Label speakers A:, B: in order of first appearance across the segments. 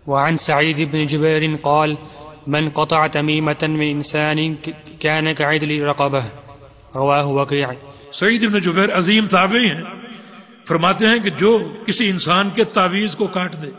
A: وعن سعيد بن جبير قال من قطع تميمة من إنسان كان كعدل رقبة رواه وكيع.
B: سعید بن جبیر عظیم تابعی ہیں، فرماتے ہیں کہ جو کسی انسان کے تعویذ کو کاٹ دے،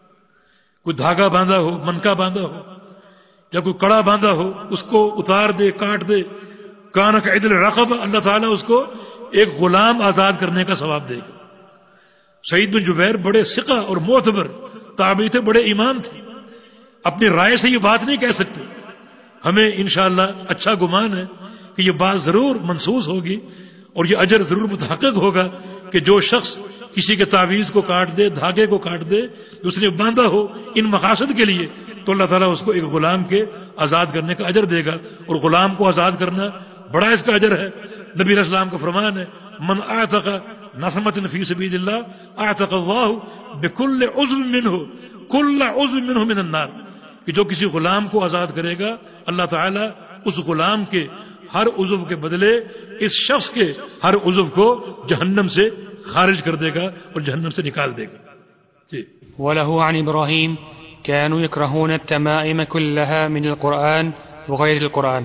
B: کوئی دھاگا باندھا ہو، منکا باندھا ہو یا کوئی کڑا باندھا ہو، اس کو اتار دے، کاٹ دے، کان کعدل رقبہ، اللہ تعالیٰ اس کو ایک غلام آزاد کرنے کا ثواب دے گا۔ سعید بن جبیر بڑے ثقہ اور معتبر تابعی تھے، بڑے امام تھے، اپنی رائے سے یہ بات نہیں کہہ سکتے۔ ہمیں انشاءاللہ اچھا گمان ہے کہ یہ بات ضرور منسوس ہوگی اور یہ اجر ضرور متحقق ہوگا کہ جو شخص کسی کے تعویذ کو کاٹ دے، دھاگے کو کاٹ دے، اس نے باندھا ہو ان مقاصد کے لیے، تو اللہ تعالیٰ اس کو ایک غلام کے آزاد کرنے کا اجر دے گا، اور غلام کو آزاد کرنا بڑا اس کا اجر ہے۔ نبی علیہ السلام کا فرمان ہے من اعتق نسمۃ فی سبیل اللہ اعتق اللہ بکل عضو منہ کل عضو منہ من النار، کہ جو کسی غلام کو آزاد کرے گا اللہ تعالیٰ اس غلام کے ہر عضو کے بدلے اس شخص کے ہر عضو کو جہنم سے خارج کر دے گا اور جہنم سے نکال دے گا۔ جی۔
A: وله عن إبراهيم كانوا يكرهون التمائم كلها من القرآن وغير القرآن.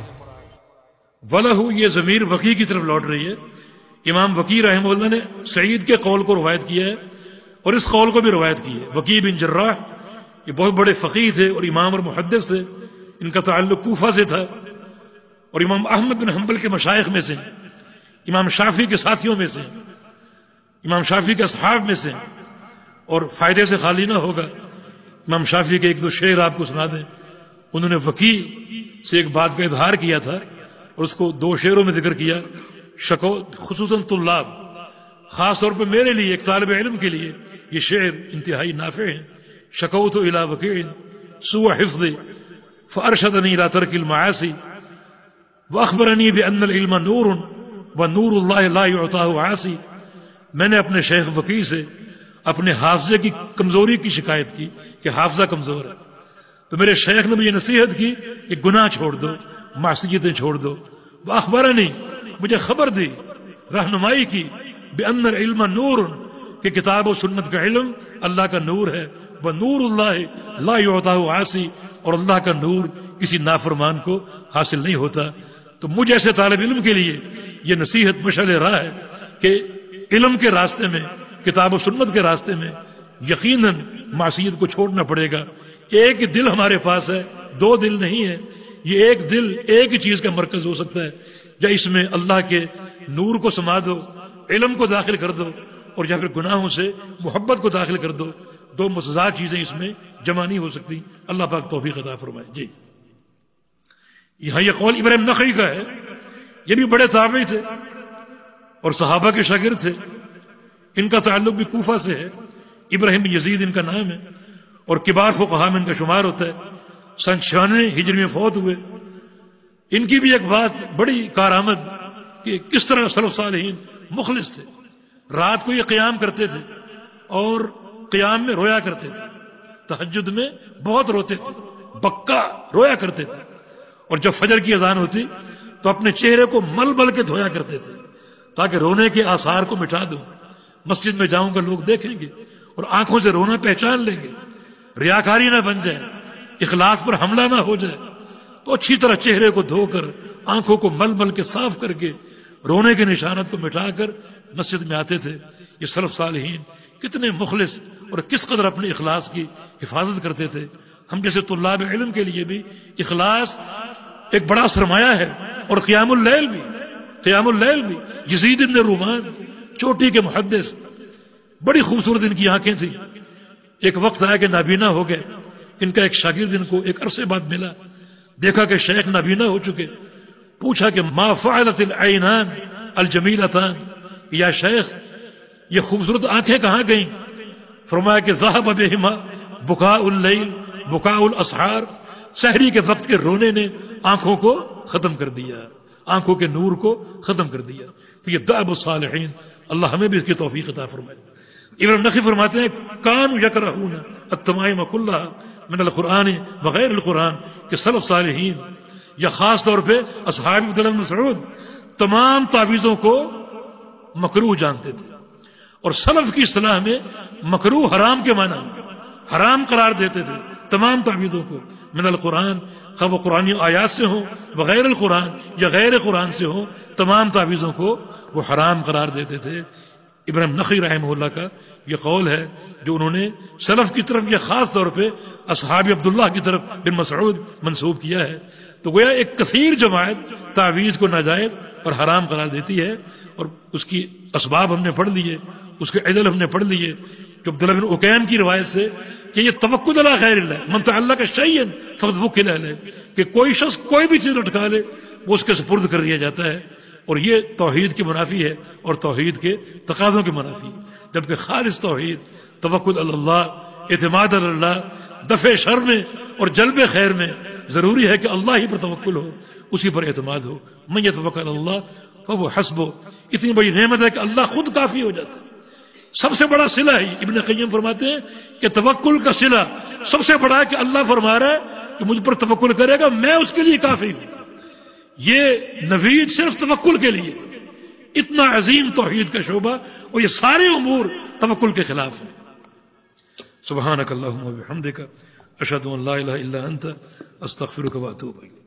B: وَلَهُ یہ ضمیر وکی کی طرف لوٹ رہی ہے۔ امام وکی رحمہ اللہ نے سعید کے قول کو روایت کیا ہے اور اس قول کو بھی روایت کی ہے۔ وکی بن جراح یہ بہت بڑے فقیہ تھے اور امام اور محدث تھے، ان کا تعلق کوفہ سے تھا، اور امام احمد بن حنبل کے مشائخ میں سے، امام شافعی کے ساتھیوں میں سے، امام شافعی کے اصحاب میں سے، اور فائدے سے خالی نہ ہوگا۔ امام شافعی کے ایک دو شعر آپ کو سنا دیں۔ انہوں نے وکی سے ایک بات کا اظہار کیا تھا اور اس کو دو شعروں میں ذکر کیا، خصوصاً طلاب، خاص طور پہ میرے لیے ایک طالب علم کے لیے یہ شعر انتہائی نافع ہیں۔ شکوت الی وکیع سوء حفظی فارشدنی الی ترک المعاصی واخبرنی بان العلم نور ونور اللہ لا یعطاہ عاصی۔ میں نے اپنے شیخ وکیع سے اپنے حافظے کی کمزوری کی شکایت کی کہ حافظہ کمزور ہے، تو میرے شیخ نے مجھے نصیحت کی کہ گناہ چھوڑ دو، معصیتیں چھوڑ دو۔ واخبرنی مجھے خبر دی، رہنمائی کی، بان العلم نور کہ کتاب و سنت کا علم اللہ کا نور ہے، ونور اللہ لا یعطاہ عاصی اور اللہ کا نور کسی نافرمان کو حاصل نہیں ہوتا۔ تو مجھ ایسے طالب علم کے لیے یہ نصیحت مشعل راہ ہے کہ علم کے راستے میں، کتاب و سنت کے راستے میں یقیناً معصیت کو چھوڑنا پڑے گا۔ ایک دل ہمارے پاس ہے، دو دل نہیں ہے، یہ ایک دل ایک ہی چیز کا مرکز ہو سکتا ہے، یا اس میں اللہ کے نور کو سما دو، علم کو داخل کر دو، اور یا پھر گناہوں سے محبت کو داخل کر دو۔ دو متضاد چیزیں اس میں جمع نہیں ہو سکتی۔ اللہ پاک توفیق عطا فرمائے۔ جی، یہاں یہ قول ابراہیم نخعی کا ہے، یہ بھی بڑے تابعی تھے اور صحابہ کے شاگرد تھے، ان کا تعلق بھی کوفہ سے ہے۔ ابراہیم بن یزید ان کا نام ہے اور کبار فقہاء میں ان کا شمار ہوتا ہے۔ سن 96 ہجری میں فوت ہوئے۔ ان کی بھی ایک بات بڑی کارآمد کہ کس طرح سلف صالحین مخلص تھے، رات کو یہ قیام کرتے تھے اور قیام میں رویا کرتے تھے، تہجد میں بہت روتے تھے، بکا رویا کرتے تھے، اور جب فجر کی اذان ہوتی تو اپنے چہرے کو مل مل کے دھویا کرتے تھے تاکہ رونے کے آثار کو مٹا دوں۔ مسجد میں جاؤں گا لوگ دیکھیں گے اور آنکھوں سے رونا پہچان لیں گے، ریاکاری نہ بن جائے، اخلاص پر حملہ نہ ہو جائے، تو اچھی طرح چہرے کو دھو کر آنکھوں کو مل مل کے صاف کر کے رونے کے نشانات کو مٹا کر مسجد میں آتے تھے۔ یہ سلف صالحین کتنے مخلص اور کس قدر اپنے اخلاص کی حفاظت کرتے تھے۔ ہم جیسے طلاب علم کے لیے بھی اخلاص ایک بڑا سرمایہ ہے، اور قیام اللیل بھی۔ یزید بن رومان چوٹی کے محدث، بڑی خوبصورت ان کی آنکھیں تھیں۔ ایک وقت آیا کہ نابینا ہو گئے۔ ان کا ایک شاگرد ان کو ایک عرصے بعد ملا، دیکھا کہ شیخ نابینا ہو چکے، پوچھا کہ ما فعلت العینان الجمیلتان، یا شیخ یہ خوبصورت آنکھیں کہاں گئیں؟ فرمایا کہ ذهب بہما بکاء اللیل بکاء الاسحار، سحری کے وقت کے رونے نے آنکھوں کو ختم کر دیا، آنکھوں کے نور کو ختم کر دیا۔ تو یہ دأب الصالحین، اللہ ہمیں بھی اس کی توفیق عطا فرمائے۔ ابراہیم نخعی فرماتے ہیں کانوا یکرہون التمائم کلھا من القرآن وغیر القرآن، کہ سلف صالحین یا خاص طور پہ اصحاب عبد اللہ بن مسعود تمام تعویذوں کو مکروہ جانتے تھے، اور سلف کی اصطلاح میں مکروہ حرام کے معنی، حرام قرار دیتے تھے تمام تعویذوں کو، من القرآن، خواہ وہ قرآنی آیات سے ہوں بغیر القرآن یا غیر قرآن سے ہوں، تمام تعویذوں کو وہ حرام قرار دیتے تھے۔ ابراہیم نخعی رحمہ اللہ کا یہ قول ہے جو انہوں نے سلف کی طرف یا خاص طور پہ اصحاب عبداللہ کی طرف بن مسعود منسوب کیا ہے۔ تو گویا ایک کثیر جماعت تعویذ کو ناجائز اور حرام قرار دیتی ہے، اور اس کی اسباب ہم نے پڑھ لیے، اس کے علل ہم نے پڑھ لیے، کہ عبداللہ بن عکیم کی روایت سے کہ یہ توکل علی غیر اللہ من تعلق شیئا فقد وکل علیہ، کہ کوئی شخص کوئی بھی چیز لٹکا لے وہ اس کے سپرد کر دیا جاتا ہے، اور یہ توحید کی منافی ہے اور توحید کے تقاضوں کی منافی ہے۔ جبکہ خالص توحید، توکل علی اللہ، اعتماد علی اللہ، دفع شر میں اور جلب خیر میں ضروری ہے کہ اللہ ہی پر توکل ہو، اسی پر اعتماد ہو۔ من یتوکل علی اللہ فهو حسبہ، اتنی بڑی نعمت ہے کہ اللہ خود کافی ہو جاتا ہے۔ سب سے بڑا صلہ ہی ابن قیم فرماتے ہیں کہ توکل کا صلہ سب سے بڑا ہے کہ اللہ فرما رہا ہے کہ مجھ پر توکل کرے گا میں اس کے لیے کافی ہوں۔ یہ نوید صرف توکل کے لیے، اتنا عظیم توحید کا شعبہ، اور یہ سارے امور توکل کے خلاف ہیں۔ سبحانک اللہم و بحمدک، اشہد ان لا الہ الا انت، استغفرک و اتوب الیک۔